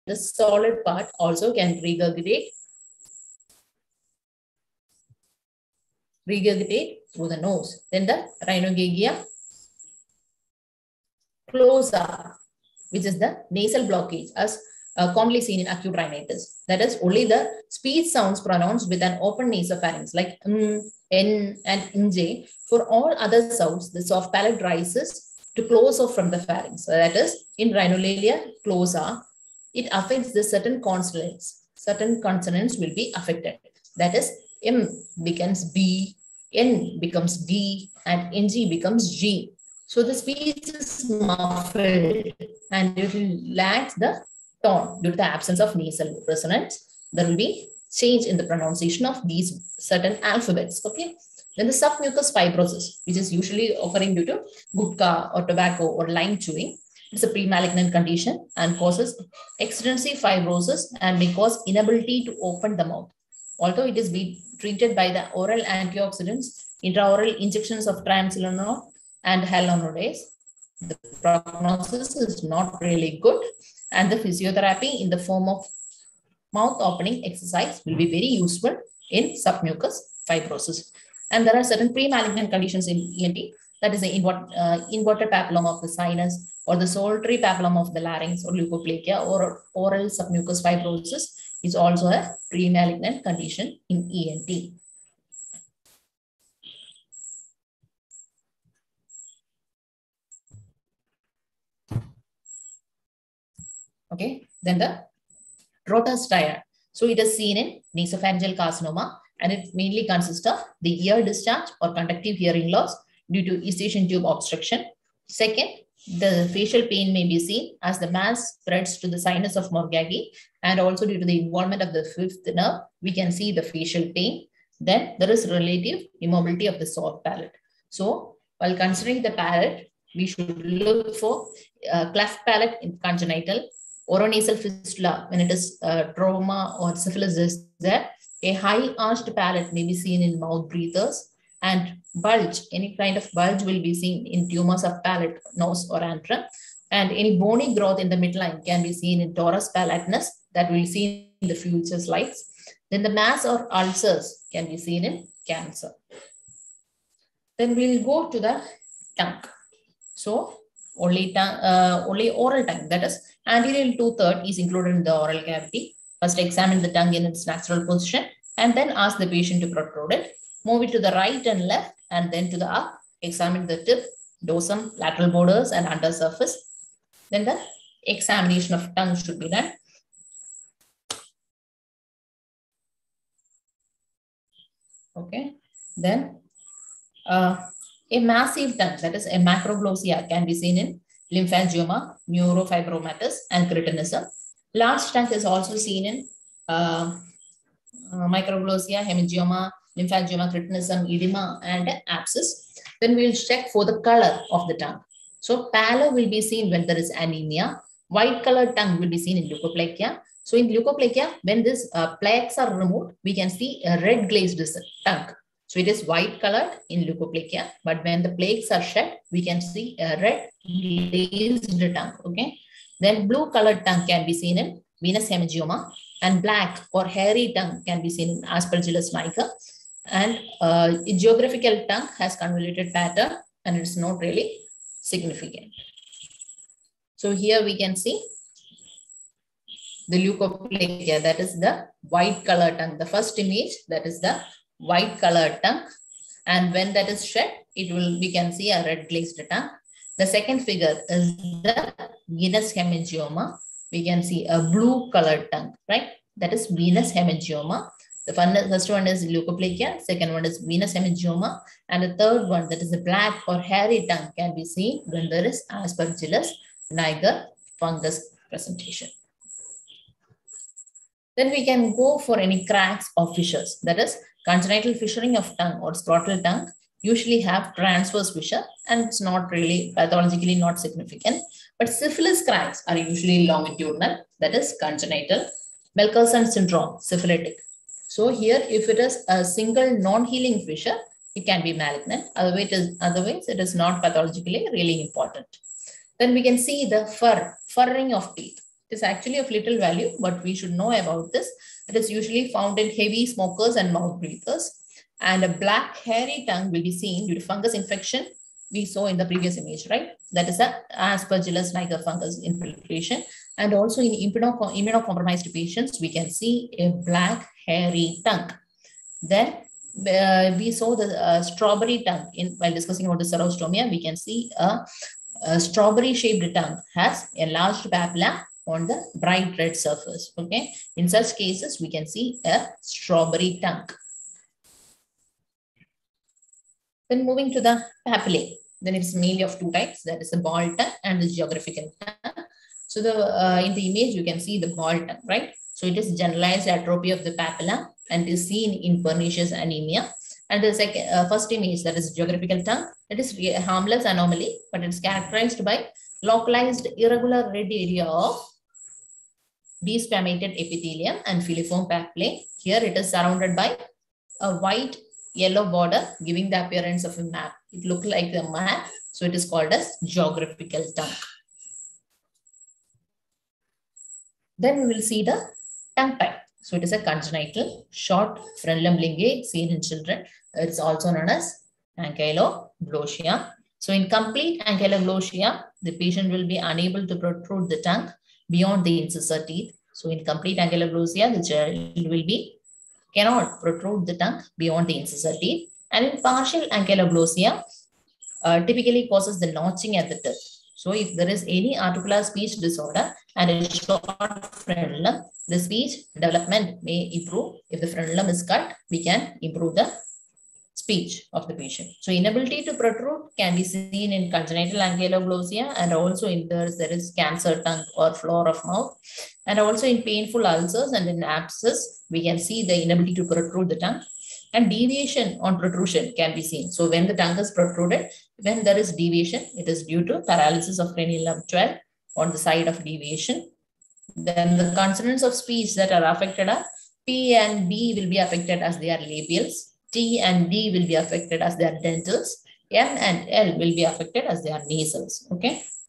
the solid part also can regurgitate through the nose. Then the rhinogagia closa, which is the nasal blockage, as commonly seen in acute rhinitis. That is, only the speech sounds pronounced with an open nasopharynx like n and nj. For all other sounds, the soft palate rises to close off from the pharynx. So that is, in rhinolalia closa, it affects the certain consonants. Certain consonants will be affected. That is, M becomes B, N becomes D, and NG becomes G. So the speech is muffled and it will lack the tone due to the absence of nasal resonance. There will be change in the pronunciation of these certain alphabets. Okay. Then the submucous fibrosis, which is usually occurring due to gutka or tobacco or lime chewing. It's a pre-malignant condition and causes extensive fibrosis and may cause inability to open the mouth. Although it is being treated by the oral antioxidants, intraoral injections of triamcinolone and hyaluronidase, the prognosis is not really good, and the physiotherapy in the form of mouth opening exercise will be very useful in submucous fibrosis. And there are certain pre-malignant conditions in ENT, that is the inverted papilloma of the sinus or the solitary papilloma of the larynx or leukoplakia or oral submucous fibrosis is also a pre-malignant condition in ENT. Okay, then the rotostria. So it is seen in nasopharyngeal carcinoma, and it mainly consists of the ear discharge or conductive hearing loss due to eustachian tube obstruction. Second, the facial pain may be seen as the mass spreads to the sinus of Morgaggi, and also due to the involvement of the fifth nerve, we can see the facial pain. Then there is relative immobility of the soft palate. So while considering the palate, we should look for cleft palate in congenital, oronasal fistula when it is trauma or syphilis is there. A high arched palate may be seen in mouth breathers, and bulge, any kind of bulge will be seen in tumors of palate, nose or antrum, and any bony growth in the midline can be seen in torus palatinus that we'll see in the future slides. Then the mass or ulcers can be seen in cancer. Then we'll go to the tongue. So only oral tongue, that is anterior 2/3 is included in the oral cavity. First examine the tongue in its natural position and then ask the patient to protrude it. Move it to the right and left and then to the up. Examine the tip, dorsum, lateral borders and undersurface. Then the examination of tongue should be done. Okay. Then a massive tongue, that is a macroglossia, can be seen in lymphangioma, neurofibromatosis and cretinism. Large tongue is also seen in microglossia, hemangioma, lymphangioma, cretinism, edema, and abscess. Then we will check for the color of the tongue. So pallor will be seen when there is anemia. White colored tongue will be seen in leukoplakia. So in leukoplakia, when these plaques are removed, we can see a red glazed tongue. So it is white colored in leukoplakia, but when the plaques are shed, we can see a red glazed tongue. Okay. Then blue colored tongue can be seen in venous hemangioma, and black or hairy tongue can be seen in Aspergillus niger. And geographical tongue has convoluted pattern and it's not really significant. So here we can see the leukoplakia, that is the white colored tongue. The first image, that is the white colored tongue, and when that is shed, we can see a red glazed tongue. The second figure is the venous hemangioma. We can see a blue colored tongue, right? That is venous hemangioma. The first one is leukoplakia, second one is venous hemangioma, and the third one, that is the black or hairy tongue, can be seen when there is Aspergillus niger fungus presentation. Then we can go for any cracks or fissures, that is congenital fissuring of tongue or scrotal tongue usually have transverse fissure and it's not really pathologically not significant. But syphilis cracks are usually longitudinal, that is congenital. Melkersson syndrome, syphilitic. So here, if it is a single non-healing fissure, it can be malignant. Otherwise, it is not pathologically really important. Then we can see the furring of teeth. It is actually of little value, but we should know about this. It is usually found in heavy smokers and mouth breathers. And a black hairy tongue will be seen due to fungus infection we saw in the previous image, right? That is a Aspergillus like a fungus infiltration. And also in immunocompromised patients, we can see a black hairy tongue. Then we saw the strawberry tongue while discussing about the xerostomia. We can see a strawberry shaped tongue has enlarged papilla on the bright red surface. Okay, in such cases, we can see a strawberry tongue. Then moving to the papillae, then it's mainly of two types. That is the ball tongue and the geographical tongue. So the in the image you can see the ball tongue, right? So it is generalized atrophy of the papilla and is seen in pernicious anemia. And the first image, that is geographical tongue, it is a harmless anomaly, but it's characterized by localized irregular red area of desquamated epithelium and filiform papillae. Here it is surrounded by a white yellow border, giving the appearance of a map. It looks like a map, so it is called as geographical tongue. Then we will see the tongue type. So it is a congenital short frenulum linguae seen in children. It's also known as ankyloglossia. So in complete ankyloglossia, the patient will be unable to protrude the tongue beyond the incisor teeth. So in complete ankyloglossia, the child cannot protrude the tongue beyond the incisor teeth. And in partial ankyloglossia, typically causes the notching at the tip. So if there is any articular speech disorder and a short frenulum, the speech development may improve. If the frenulum is cut, we can improve the speech of the patient. So inability to protrude can be seen in congenital ankyloglossia, and also in there is cancer tongue or floor of mouth, and also in painful ulcers and in abscess, we can see the inability to protrude the tongue. And deviation on protrusion can be seen. So when the tongue is protruded, when there is deviation, it is due to paralysis of cranial nerve 12 on the side of deviation. Then the consonants of speech that are affected are P and B will be affected as they are labials. T and D will be affected as they are dentals. M and L will be affected as they are nasals. Okay.